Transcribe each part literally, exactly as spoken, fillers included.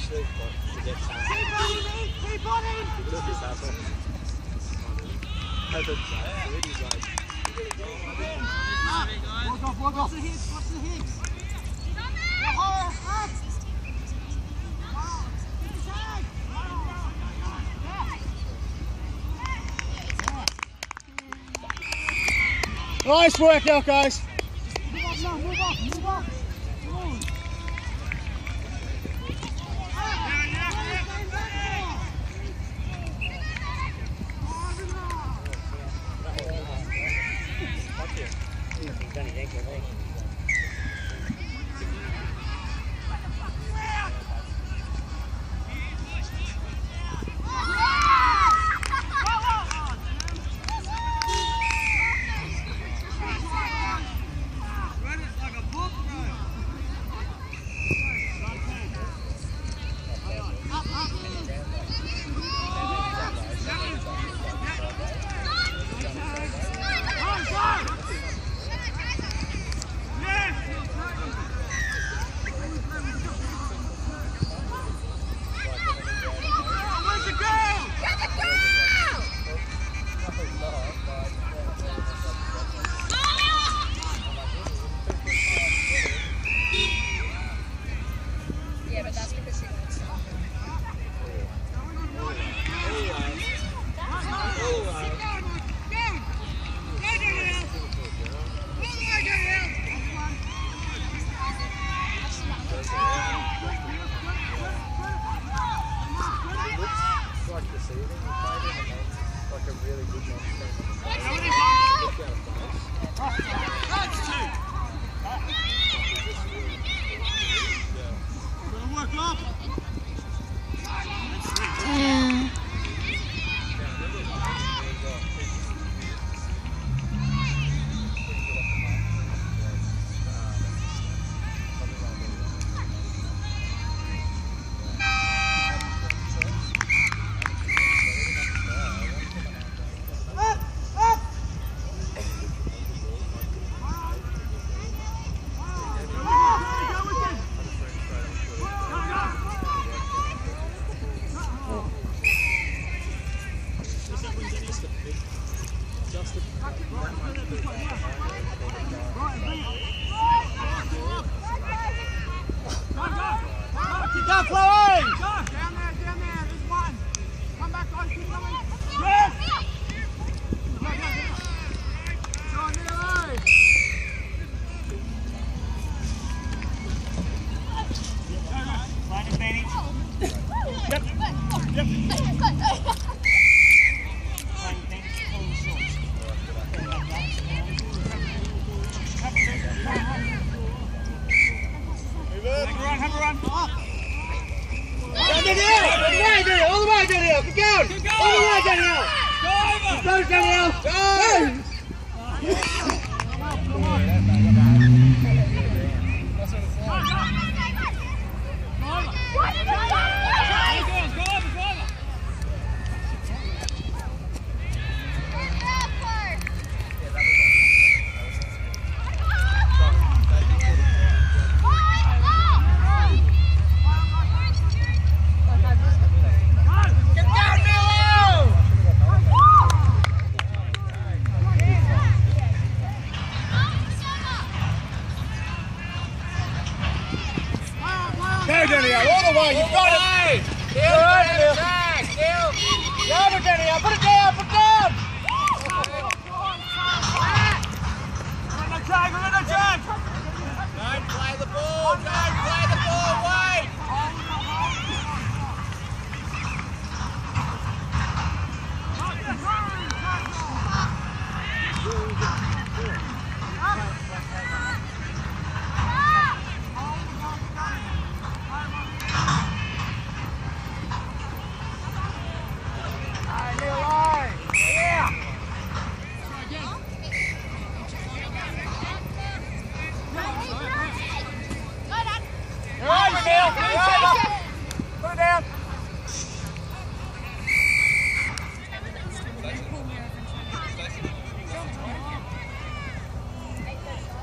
especially to get time. Keep on him! Keep on him! Look at that one. He's like, walk off, walk off. Watch the hits, watch the hits. Nice work now, guys. Move up now, move up, move up.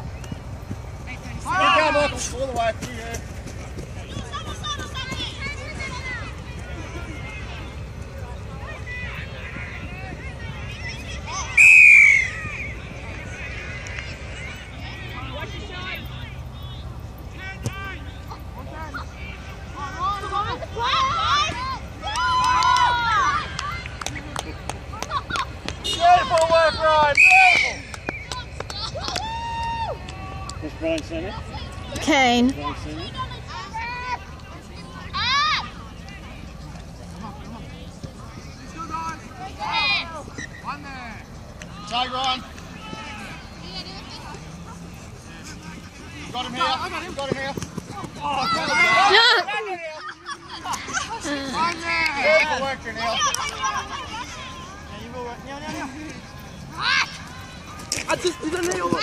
All the way through here. Blind centre. Kane. Blind centre. One there. Tiger on. Got him here. I got him. Got him here. Oh, got him here. One there. Beautiful work, Neil. I just did a nail. One.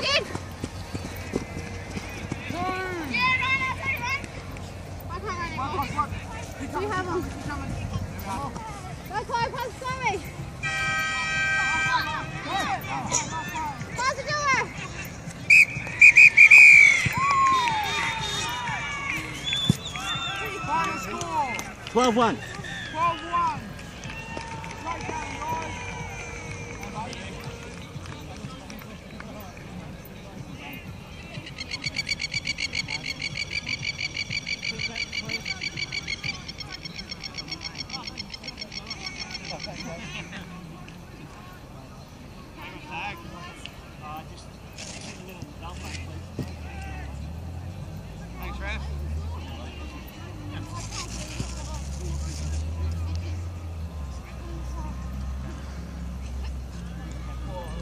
Final score. twelve one. twelve one. Great game, guys. Thanks, Raph.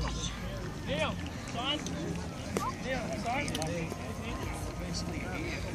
Neil, sign. Neil, sign.